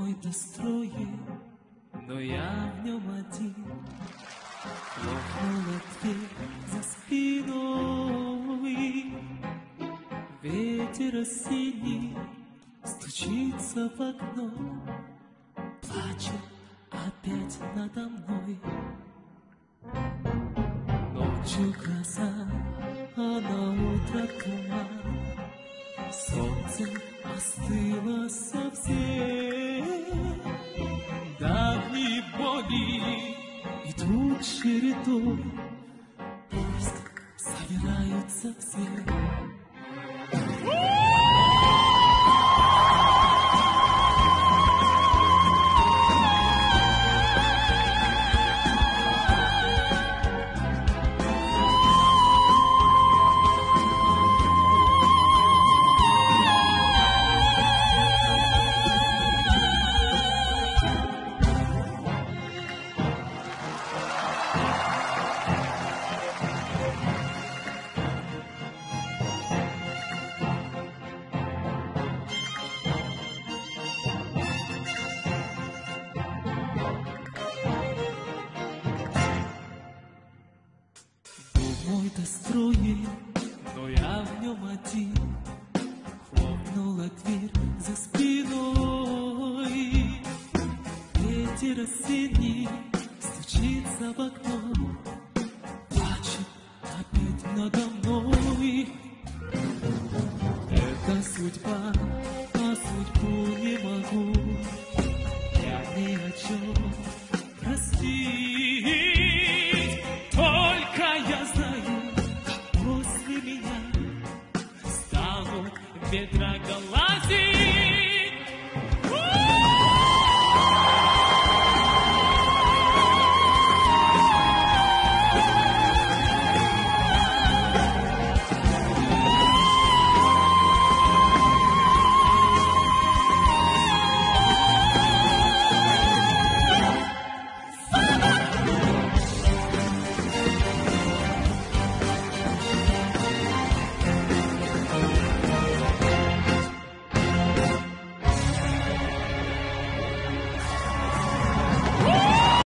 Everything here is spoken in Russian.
мой-то строен, но я в нем один. Хлопнула дверь за спиной, ветер осенний стучится в окно, плачет опять надо мной. Ночью гроза, а на утро туман, солнце остыло совсем. Давние боли идут чередой, пусть собираются все. Мой-то строен, но я в нем один. Хлопнула дверь за спиной, ветер осенний стучится в окно, плачет опять надо мной. Это судьба,